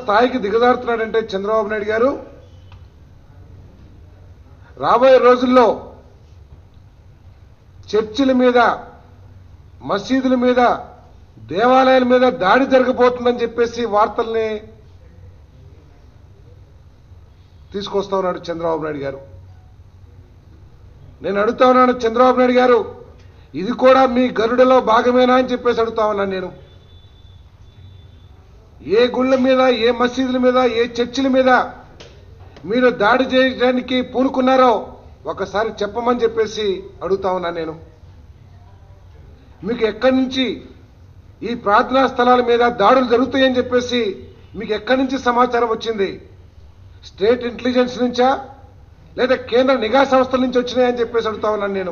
స్థాయికి దిగజారుతున్నాడంటే చంద్రబాబు నాయుడు గారు రాబోయే రోజుల్లో చర్చిల మీద, మసీదుల మీద, దేవాలయాల మీద దాడి జరగబోతుందని చెప్పేసి వార్తల్ని తీసుకొస్తా ఉన్నాడు చంద్రబాబు నాయుడు గారు. నేను అడుగుతా ఉన్నాను చంద్రబాబు నాయుడు గారు, ఇది కూడా మీ గరుడలో భాగమేనా అని చెప్పేసి అడుగుతా ఉన్నాను నేను. ఏ గుళ్ళ మీద, ఏ మసీదుల మీద, ఏ చర్చిల మీద మీరు దాడి చేయడానికి పూనుకున్నారో ఒకసారి చెప్పమని చెప్పేసి అడుగుతా ఉన్నాను నేను. మీకు ఎక్కడి నుంచి ఈ ప్రార్థనా స్థలాల మీద దాడులు జరుగుతాయని చెప్పేసి మీకు ఎక్కడి నుంచి సమాచారం వచ్చింది? స్టేట్ ఇంటెలిజెన్స్ నుంచా లేదా కేంద్ర నిఘా సంస్థల నుంచి వచ్చినాయని చెప్పేసి అడుగుతా ఉన్నాను నేను.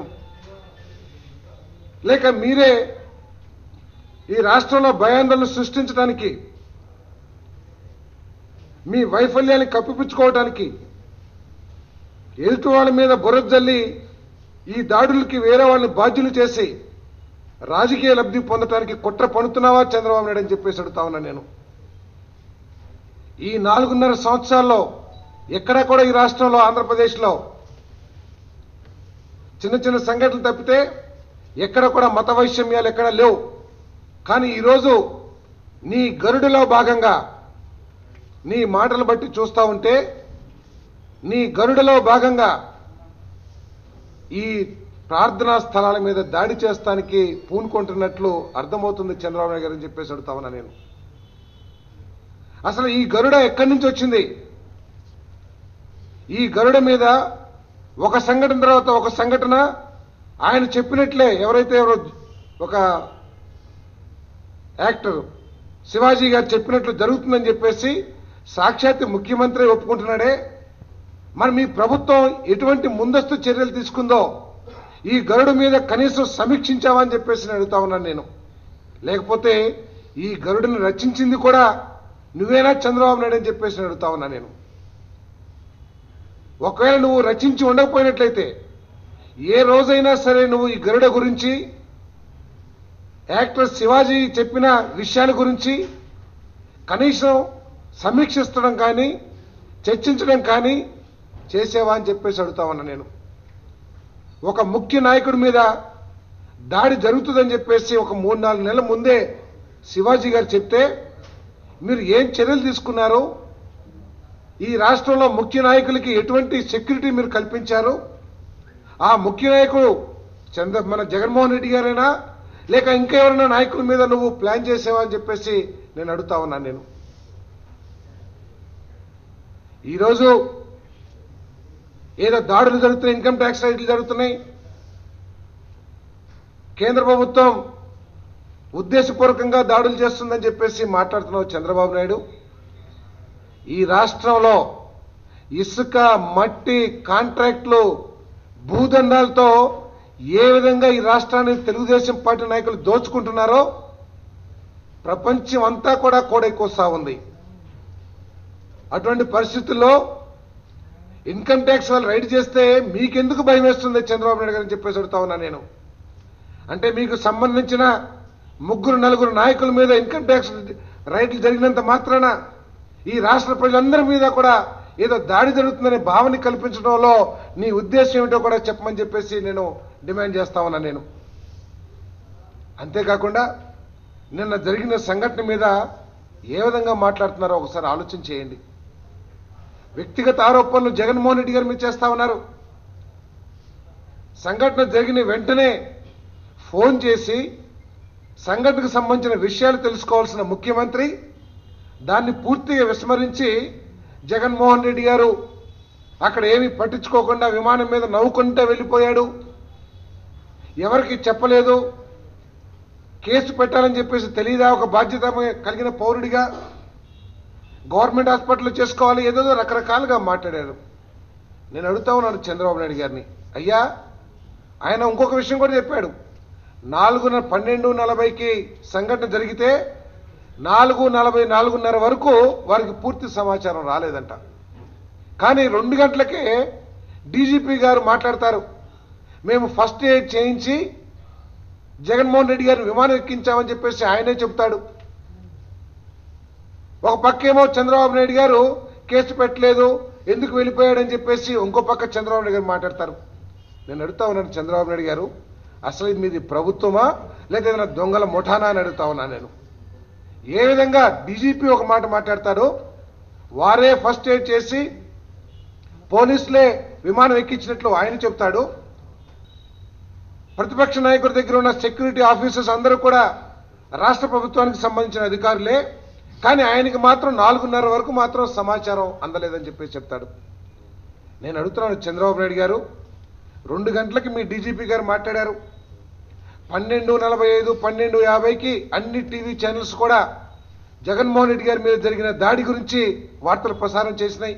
లేక మీరే ఈ రాష్ట్రంలో భయాందోళన సృష్టించడానికి, మీ వైఫల్యాన్ని కప్పిపుచ్చుకోవడానికి, ఎదుటి వాళ్ళ మీద బురద జల్లి ఈ దాడులకి వేరే వాళ్ళని బాధ్యులు చేసి రాజకీయ లబ్ధి పొందడానికి కుట్ర పన్నుతున్నావా చంద్రబాబు నాయుడు అని చెప్పేసి అడుగుతా ఉన్నాను నేను. ఈ 4.5 సంవత్సరాల్లో ఎక్కడా కూడా ఈ రాష్ట్రంలో, ఆంధ్రప్రదేశ్లో చిన్న చిన్న సంఘటనలు తప్పితే ఎక్కడ కూడా మత వైషమ్యాలు ఎక్కడ లేవు. కానీ ఈరోజు నీ గరుడులో భాగంగా, నీ మాటలు బట్టి చూస్తూ ఉంటే నీ గరుడులో భాగంగా ఈ ప్రార్థనా స్థలాల మీద దాడి చేస్తానికి పూనుకుంటున్నట్లు అర్థమవుతుంది చంద్రబాబు నాయుడు గారు అని చెప్పేసి అడుగుతా ఉన్నా నేను. అసలు ఈ గరుడ ఎక్కడి నుంచి వచ్చింది? ఈ గరుడ మీద ఒక సంఘటన తర్వాత ఒక సంఘటన ఆయన చెప్పినట్లే, ఎవరైతే ఒక యాక్టర్ శివాజీ గారు చెప్పినట్లు జరుగుతుందని చెప్పేసి సాక్షాత్ ముఖ్యమంత్రి ఒప్పుకుంటున్నాడే. మరి మీ ప్రభుత్వం ఎటువంటి ముందస్తు చర్యలు తీసుకుందో ఈ గరుడు మీద కనీసం సమీక్షించావని చెప్పేసి నేను అడుగుతా ఉన్నాను నేను. లేకపోతే ఈ గరుడుని రచించింది కూడా నువ్వేనా చంద్రబాబు నాయుడు అని చెప్పేసి నేను అడుగుతా ఉన్నా నేను. ఒకవేళ నువ్వు రచించి ఉండకపోయినట్లయితే ఏ రోజైనా సరే నువ్వు ఈ గరుడ గురించి, యాక్టర్ శివాజీ చెప్పిన విషయాల గురించి కనీసం సమీక్షిస్తడం కానీ, చర్చించడం కానీ చేసేవా అని చెప్పేసి అడుగుతా ఉన్నా నేను. ఒక ముఖ్య నాయకుడి మీద దాడి జరుగుతుందని చెప్పేసి ఒక 3-4 నెలల ముందే శివాజీ గారు చెప్తే మీరు ఏం చర్యలు తీసుకున్నారు? ఈ రాష్ట్రంలో ముఖ్య నాయకులకి ఎటువంటి సెక్యూరిటీ మీరు కల్పించారు? ఆ ముఖ్య నాయకుడు మన జగన్మోహన్ రెడ్డి గారైనా లేక ఇంకెవరైనా నాయకుల మీద నువ్వు ప్లాన్ చేసావా అని చెప్పేసి నేను అడుగుతా ఉన్నాను నేను. ఈరోజు ఏదో దాడులు జరుగుతున్నాయి, ఇన్కమ్ ట్యాక్స్ రైడ్లు జరుగుతున్నాయి, కేంద్ర ప్రభుత్వం ఉద్దేశపూర్వకంగా దాడులు చేస్తుందని చెప్పేసి మాట్లాడుతున్నావు చంద్రబాబు నాయుడు. ఈ రాష్ట్రంలో ఇసుక, మట్టి కాంట్రాక్టులు, భూదండాలతో ఏ విధంగా ఈ రాష్ట్రాన్ని తెలుగుదేశం పార్టీ నాయకులు దోచుకుంటున్నారో ప్రపంచం అంతా కూడా కోడెక్కువస్తా ఉంది. అటువంటి పరిస్థితుల్లో ఇన్కమ్ ట్యాక్స్ వాళ్ళు రైడ్ చేస్తే మీకెందుకు భయం వేస్తుంది చంద్రబాబు నాయుడు గారు అని చెప్పేసి అడుగుతా ఉన్నా నేను. అంటే మీకు సంబంధించిన 3-4 నాయకుల మీద ఇన్కమ్ ట్యాక్స్ రైడ్లు జరిగినంత మాత్రాన ఈ రాష్ట్ర ప్రజలందరి మీద కూడా ఏదో దాడి జరుగుతుందనే భావన కల్పించడంలో నీ ఉద్దేశం ఏమిటో కూడా చెప్పమని చెప్పేసి నేను డిమాండ్ చేస్తా ఉన్నా నేను. అంతేకాకుండా నిన్న జరిగిన సంఘటన మీద ఏ విధంగా మాట్లాడుతున్నారో ఒకసారి ఆలోచన చేయండి. వ్యక్తిగత ఆరోపణలు జగన్మోహన్ రెడ్డి గారి మీద చేస్తా ఉన్నారు. సంఘటన జరిగిన వెంటనే ఫోన్ చేసి సంఘటనకు సంబంధించిన విషయాలు తెలుసుకోవాల్సిన ముఖ్యమంత్రి దాన్ని పూర్తిగా విస్మరించి జగన్మోహన్ రెడ్డి గారు అక్కడ ఏమీ పట్టించుకోకుండా విమానం మీద నవ్వుకుంటూ వెళ్ళిపోయాడు, ఎవరికి చెప్పలేదు, కేసు పెట్టాలని చెప్పేసి తెలియదా ఒక బాధ్యత కలిగిన పౌరుడిగా, గవర్నమెంట్ హాస్పిటల్లో చేసుకోవాలి, ఏదేదో రకరకాలుగా మాట్లాడారు. నేను అడుగుతా ఉన్నాను చంద్రబాబు నాయుడు గారిని, అయ్యా ఆయన ఇంకొక విషయం కూడా చెప్పాడు. 12:40కి సంఘటన జరిగితే 4:40, 4:30 వరకు వారికి పూర్తి సమాచారం రాలేదంట. కానీ 2 గంటలకే డీజీపీ గారు మాట్లాడతారు, మేము ఫస్ట్ ఎయిడ్ చేయించి జగన్మోహన్ రెడ్డి గారిని విమానం ఎక్కించామని చెప్పేసి ఆయనే చెబుతాడు. ఒక పక్కేమో చంద్రబాబు నాయుడు గారు కేసు పెట్టలేదు, ఎందుకు వెళ్ళిపోయాడని చెప్పేసి ఇంకో పక్క చంద్రబాబు నాయుడు గారు మాట్లాడతారు. నేను అడుగుతా ఉన్నాను, చంద్రబాబు నాయుడు గారు అసలు మీది ప్రభుత్వమా లేదా ఏదైనా దొంగల ముఠానా అని అడుగుతా ఉన్నాను నేను. ఏ విధంగా డీజీపీ ఒక మాట మాట్లాడతాడు, వారే ఫస్ట్ ఎయిడ్ చేసి పోలీసులే విమానం ఎక్కించినట్లు ఆయన చెప్తాడు. ప్రతిపక్ష నాయకుడి దగ్గర ఉన్న సెక్యూరిటీ ఆఫీసర్స్ అందరూ కూడా రాష్ట్ర ప్రభుత్వానికి సంబంధించిన అధికారులే, కానీ ఆయనకి మాత్రం 4:30 వరకు మాత్రం సమాచారం అందలేదని చెప్పేసి చెప్తాడు. నేను అడుగుతున్నాను చంద్రబాబు నాయుడు గారు, 2 గంటలకి మీ డీజీపీ గారు మాట్లాడారు, 12:45, 12:50కి అన్ని టీవీ ఛానల్స్ కూడా జగన్మోహన్ రెడ్డి గారి మీద జరిగిన దాడి గురించి వార్తలు ప్రసారం చేసినాయి.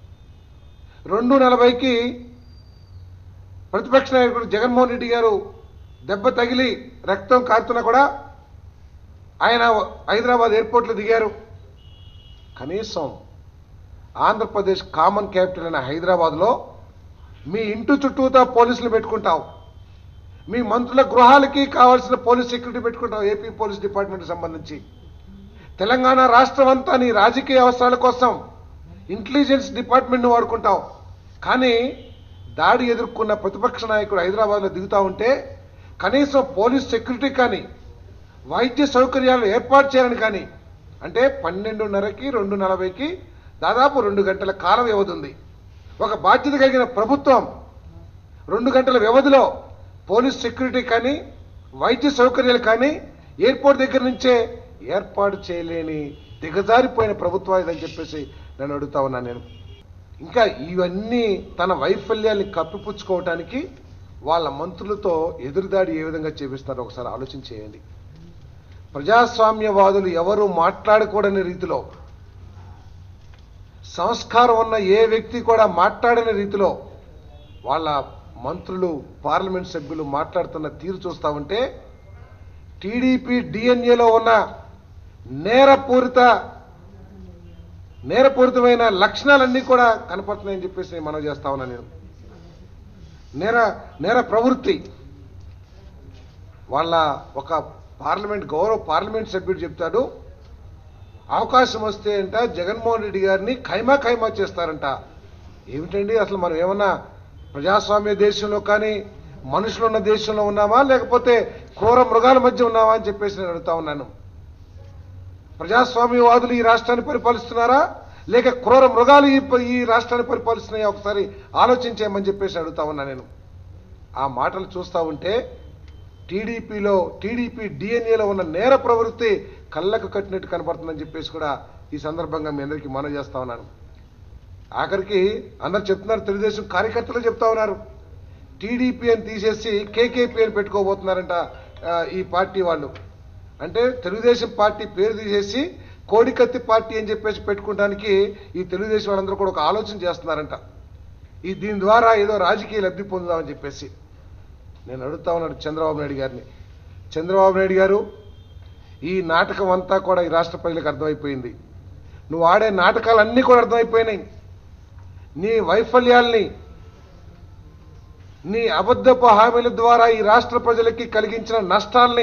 2:40కి ప్రతిపక్ష నాయకుడు జగన్మోహన్ రెడ్డి గారు దెబ్బ తగిలి రక్తం కారుతున్నా కూడా ఆయన హైదరాబాద్ ఎయిర్పోర్ట్లో దిగారు. కనీసం ఆంధ్రప్రదేశ్ కామన్ క్యాపిటల్ అయిన హైదరాబాద్లో మీ ఇంటి చుట్టూతా పోలీసులు పెట్టుకుంటావు, మీ మంత్రుల గృహాలకి కావాల్సిన పోలీస్ సెక్యూరిటీ పెట్టుకుంటావు, ఏపీ పోలీస్ డిపార్ట్మెంట్కి సంబంధించి. తెలంగాణ రాష్ట్రం అంతా నీ రాజకీయ అవసరాల కోసం ఇంటెలిజెన్స్ డిపార్ట్మెంట్ను వాడుకుంటావు. కానీ దాడి ఎదుర్కొన్న ప్రతిపక్ష నాయకుడు హైదరాబాద్లో దిగుతూ ఉంటే కనీసం పోలీస్ సెక్యూరిటీ కానీ వైద్య సౌకర్యాలు ఏర్పాటు చేయాలని కానీ, అంటే 12:30కి 2:40కి దాదాపు 2 గంటల కాలం వ్యవధి ఉంది. ఒక బాధ్యత కలిగిన ప్రభుత్వం 2 గంటల వ్యవధిలో పోలీస్ సెక్యూరిటీ కానీ వైద్య సౌకర్యాలు కానీ ఎయిర్పోర్ట్ దగ్గర నుంచే ఏర్పాటు చేయలేని దిగజారిపోయిన ప్రభుత్వం ఇదని చెప్పేసి నేను అడుగుతా ఉన్నాను నేను. ఇంకా ఇవన్నీ తన వైఫల్యాన్ని కప్పిపుచ్చుకోవటానికి వాళ్ళ మంత్రులతో ఎదురుదాడి ఏ విధంగా చేపిస్తారో ఒకసారి ఆలోచన చేయండి. ప్రజాస్వామ్యవాదులు ఎవరు మాట్లాడకూడని రీతిలో, సంస్కారం ఉన్న ఏ వ్యక్తి కూడా మాట్లాడని రీతిలో వాళ్ళ మంత్రులు పార్లమెంట్ సభ్యులు మాట్లాడుతున్న తీరు చూస్తా ఉంటే టీడీపీ డిఎన్ఏలో ఉన్న నేరపూరితమైన లక్షణాలన్నీ కూడా కనపడుతున్నాయని చెప్పేసి నేను మనవి చేస్తా ఉన్నా. నేను నేర ప్రవృత్తి వాళ్ళ ఒక గౌరవ పార్లమెంట్ సభ్యుడు చెప్తాడు, అవకాశం వస్తే అంట జగన్మోహన్ రెడ్డి గారిని ఖైమా చేస్తారంట. ఏమిటండి అసలు మనం ఏమన్నా ప్రజాస్వామ్య దేశంలో కానీ మనుషులున్న దేశంలో ఉన్నామా లేకపోతే క్రూర మృగాల మధ్య ఉన్నామా అని చెప్పేసి నేను అడుగుతా ఉన్నాను. ప్రజాస్వామ్యవాదులు ఈ రాష్ట్రాన్ని పరిపాలిస్తున్నారా లేక క్రూర మృగాలు ఈ రాష్ట్రాన్ని పరిపాలిస్తున్నాయా ఒకసారి ఆలోచించేయమని చెప్పేసి అడుగుతా ఉన్నా నేను. ఆ మాటలు చూస్తూ ఉంటే టీడీపీ డిఎన్ఏలో ఉన్న నేర ప్రవృత్తి కళ్ళకు కట్టినట్టు కనపడుతుందని చెప్పేసి కూడా ఈ సందర్భంగా మీ అందరికీ మనవి చేస్తా ఉన్నాను. ఆఖరికి అందరు చెప్తున్నారు, తెలుగుదేశం కార్యకర్తలు చెప్తా ఉన్నారు, టీడీపీ అని తీసేసి కేకేపీ అని పెట్టుకోబోతున్నారంట ఈ పార్టీ వాళ్ళు. అంటే తెలుగుదేశం పార్టీ పేరు తీసేసి కోడికత్తి పార్టీ అని చెప్పేసి పెట్టుకోవడానికి ఈ తెలుగుదేశం వాళ్ళందరూ కూడా ఒక ఆలోచన చేస్తున్నారంట. దీని ద్వారా ఏదో రాజకీయ లబ్ధి పొందుదామని చెప్పేసి నేను అడుగుతా ఉన్నాడు చంద్రబాబు నాయుడు గారిని. చంద్రబాబు నాయుడు గారు, ఈ నాటకం అంతా కూడా ఈ రాష్ట్ర ప్రజలకు అర్థమైపోయింది. నువ్వు ఆడే నాటకాలన్నీ కూడా అర్థమైపోయినాయి. నీ వైఫల్యాల్ని, నీ అబద్ధపు హామీల ద్వారా ఈ రాష్ట్ర ప్రజలకి కలిగించిన నష్టాల్ని,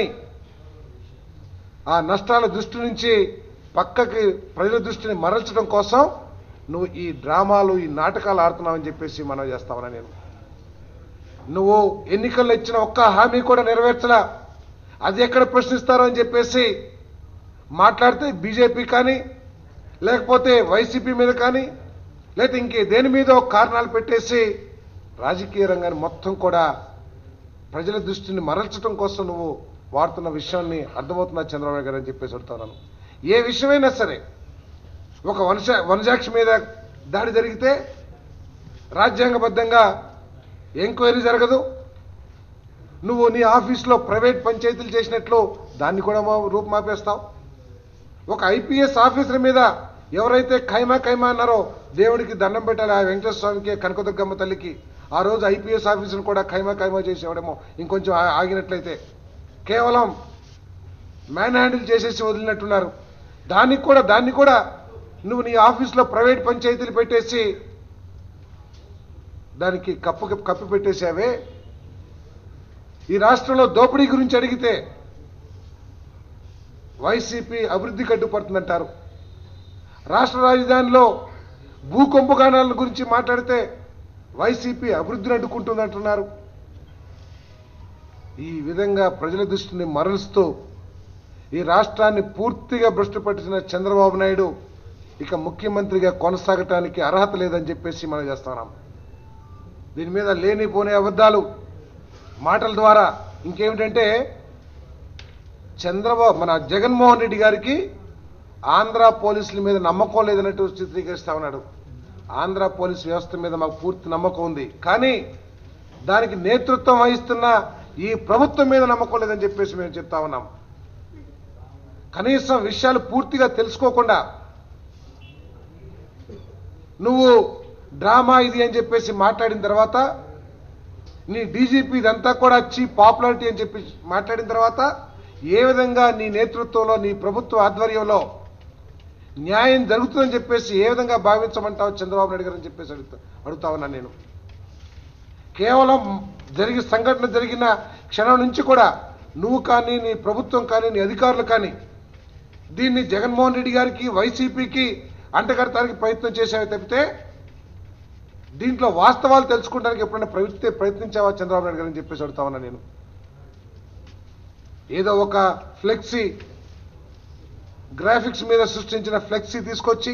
ఆ నష్టాల దృష్టి నుంచి పక్కకి ప్రజల దృష్టిని మరల్చడం కోసం నువ్వు ఈ డ్రామాలు, ఈ నాటకాలు ఆడుతున్నావని చెప్పేసి మనం చేస్తామని నేను. నువ్వు ఎన్నికల్లో ఇచ్చిన ఒక్క హామీ కూడా నెరవేర్చలా. అది ఎక్కడ ప్రశ్నిస్తారో అని చెప్పేసి మాట్లాడితే బీజేపీ కానీ లేకపోతే వైసీపీ మీద కానీ లేకపోతే ఇంకే దేని మీదో కారణాలు పెట్టేసి రాజకీయ రంగాన్ని మొత్తం కూడా ప్రజల దృష్టిని మరల్చడం కోసం నువ్వు వాడుతున్న విషయాన్ని అర్థమవుతున్నా చంద్రబాబు గారు అని చెప్పేసి అడుగుతున్నాను. ఏ విషయమైనా సరే, ఒక వనజాక్షి మీద దాడి జరిగితే రాజ్యాంగబద్ధంగా ఎంక్వైరీ జరగదు. నువ్వు నీ ఆఫీస్లో ప్రైవేట్ పంచాయతీలు చేసినట్లు దాన్ని కూడా రూపుమాపేస్తావు. ఒక ఐపీఎస్ ఆఫీసర్ మీద ఎవరైతే ఖైమా అన్నారో దేవుడికి దండం పెట్టాలి, ఆ వెంకటేశ్వర స్వామికి, కనకదుర్గమ్మ తల్లికి. ఆ రోజు ఐపీఎస్ ఆఫీసర్ని కూడా ఖైమా చేసేవాడేమో ఇంకొంచెం ఆగినట్లయితే. కేవలం మ్యాన్ హ్యాండిల్ చేసేసి వదిలినట్టున్నారు. దాన్ని కూడా నువ్వు నీ ఆఫీస్లో ప్రైవేట్ పంచాయతీలు పెట్టేసి దానికి కప్పు పెట్టేసావే. ఈ రాష్ట్రంలో దోపిడీ గురించి అడిగితే వైసీపీ అభివృద్ధికి అడ్డుపడుతుందంటారు. రాష్ట్ర రాజధానిలో భూ కుంభకోణాల గురించి మాట్లాడితే వైసీపీ అభివృద్ధిని అడ్డుకుంటుందంటున్నారు. ఈ విధంగా ప్రజల దృష్టిని మరలుస్తూ ఈ రాష్ట్రాన్ని పూర్తిగా భ్రష్టు పట్టించిన చంద్రబాబు నాయుడు ఇక ముఖ్యమంత్రిగా కొనసాగటానికి అర్హత లేదని చెప్పేసి మనం చేస్తున్నాం. దీని మీద లేనిపోని అబద్ధాలు మాటల ద్వారా ఇంకేమిటంటే మన జగన్మోహన్ రెడ్డి గారికి ఆంధ్ర పోలీసుల మీద నమ్మకం లేదన్నట్టు చిత్రీకరిస్తా ఉన్నాడు. ఆంధ్ర పోలీసు వ్యవస్థ మీద మాకు పూర్తి నమ్మకం ఉంది, కానీ దానికి నేతృత్వం వహిస్తున్న ఈ ప్రభుత్వం మీద నమ్మకం లేదని చెప్పేసి మేము చెప్తా ఉన్నాం. కనీసం విషయాలు పూర్తిగా తెలుసుకోకుండా నువ్వు డ్రామా ఇది అని చెప్పేసి మాట్లాడిన తర్వాత, నీ డీజీపీ ఇదంతా కూడా చీప్ పాపులారిటీ అని చెప్పి మాట్లాడిన తర్వాత ఏ విధంగా నీ నేతృత్వంలో నీ ప్రభుత్వ ఆధ్వర్యంలో న్యాయం జరుగుతుందని చెప్పేసి ఏ విధంగా భావించమంటావు చంద్రబాబు నాయుడు గారు అని చెప్పేసి అడుగుతా ఉన్నాను నేను. కేవలం సంఘటన జరిగిన క్షణం నుంచి కూడా నువ్వు కానీ నీ ప్రభుత్వం కానీ నీ అధికారులు కానీ దీన్ని జగన్మోహన్ రెడ్డి గారికి వైసీపీకి అంటగడటానికి ప్రయత్నం చేశావే తప్పితే దీంట్లో వాస్తవాలు తెలుసుకోవడానికి ఎప్పుడైనా ప్రయత్నించావా చంద్రబాబు నాయుడు గారు అని చెప్పేసి అడుగుతా ఉన్నా నేను. ఏదో ఒక ఫ్లెక్సీ గ్రాఫిక్స్ మీద సృష్టించిన ఫ్లెక్సీ తీసుకొచ్చి,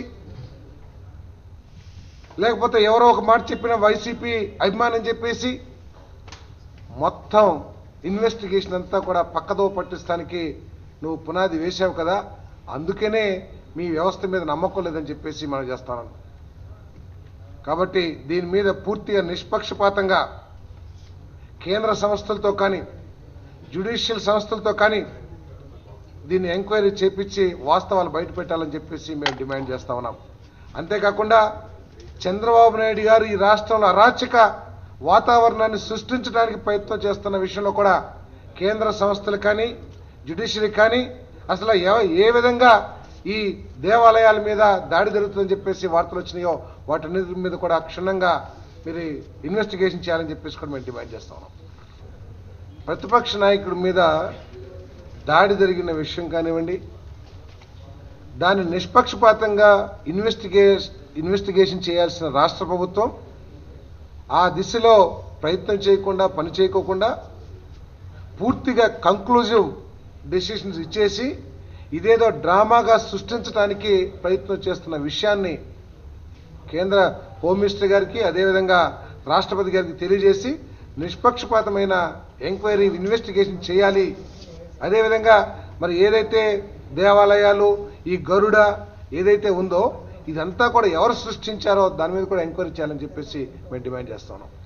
లేకపోతే ఎవరో ఒక మాట చెప్పిన వైసీపీ అభిమానం చెప్పేసి మొత్తం ఇన్వెస్టిగేషన్ అంతా కూడా పక్కదో పట్టిస్తానికి నువ్వు పునాది వేశావు కదా, అందుకనే మీ వ్యవస్థ మీద నమ్మకం లేదని చెప్పేసి మనం చేస్తాను. కాబట్టి దీని మీద పూర్తిగా నిష్పక్షపాతంగా కేంద్ర సంస్థలతో కానీ జ్యుడిషియల్ సంస్థలతో కానీ దీన్ని ఎంక్వైరీ చేపించి వాస్తవాలు బయట పెట్టాలని చెప్పేసి మేము డిమాండ్ చేస్తా ఉన్నాం. అంతేకాకుండా చంద్రబాబు నాయుడు గారు ఈ రాష్ట్రంలో అరాచక వాతావరణాన్ని సృష్టించడానికి ప్రయత్నం చేస్తున్న విషయంలో కూడా కేంద్ర సంస్థలు కానీ జ్యుడిషియరీ కానీ అసలు ఏ విధంగా ఈ దేవాలయాల మీద దాడి జరుగుతుందని చెప్పేసి వార్తలు వచ్చినాయో వాటన్నిటి మీద కూడా క్షుణ్ణంగా మీరు ఇన్వెస్టిగేషన్ చేయాలని చెప్పేసి కూడా మేము డిమాండ్ చేస్తా ఉన్నాం. ప్రతిపక్ష నాయకుడి మీద దాడి జరిగిన విషయం కానివ్వండి, దాన్ని నిష్పక్షపాతంగా ఇన్వెస్టిగేషన్ చేయాల్సిన రాష్ట్ర ప్రభుత్వం ఆ దిశలో ప్రయత్నం చేయకుండా, పని చేయకోకుండా పూర్తిగా కంక్లూజివ్ డెసిషన్స్ ఇచ్చేసి ఇదేదో డ్రామాగా సృష్టించడానికి ప్రయత్నం చేస్తున్న విషయాన్ని కేంద్ర హోమ్ మినిస్టర్ గారికి అదేవిధంగా రాష్ట్రపతి గారికి తెలియజేసి నిష్పక్షపాతమైన ఎంక్వైరీ ఇన్వెస్టిగేషన్ చేయాలి. అదేవిధంగా మరి ఏదైతే దేవాలయాలు ఈ గరుడ ఏదైతే ఉందో ఇదంతా కూడా ఎవరు సృష్టించారో దాని మీద కూడా ఎంక్వైరీ చేయాలని చెప్పేసి మేము డిమాండ్ చేస్తున్నాం.